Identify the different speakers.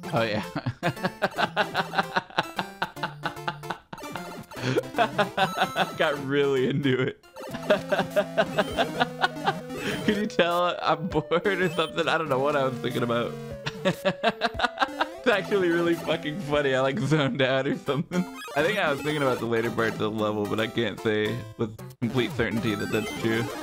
Speaker 1: Oh yeah. Got really into it. Can you tell I'm bored or something? I don't know what I was thinking about. It's actually really fucking funny. I like zoned out or something. I think I was thinking about the later parts of the level, but I can't say with complete certainty that that's true.